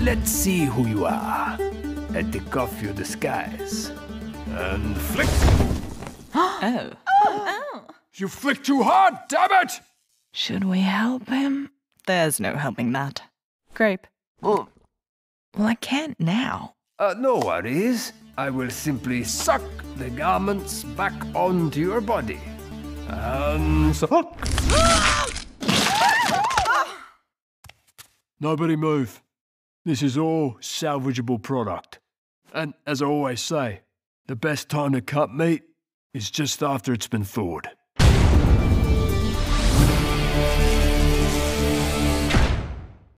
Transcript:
let's see who you are. And take off your disguise. And flick! Oh. You flick too hard, damn it! Should we help him? There's no helping that. Grape. Well, I can't now. No worries. I will simply suck the garments back onto your body. And suck. Nobody move. This is all salvageable product. And as I always say, the best time to cut meat is just after it's been thawed.